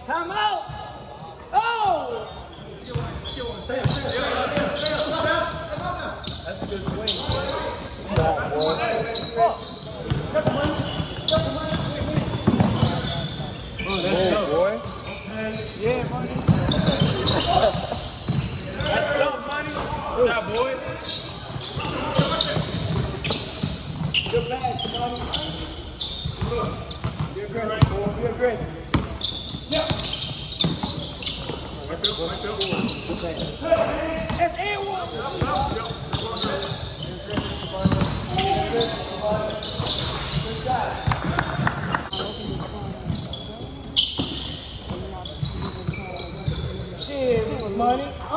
Time out! Oh! That's a good swing. Stop, boy. Let's go, boy. Yeah, money. Let's go, money. Good job, boy. Good pass, money. Be aggressive, boy. Be aggressive. Yeah. That's and one. Shit, money.